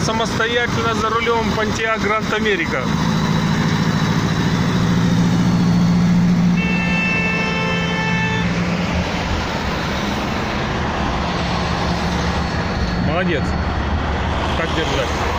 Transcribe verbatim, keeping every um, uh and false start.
самостоятельно за рулем Pontiac Grand America. Молодец. Так держать.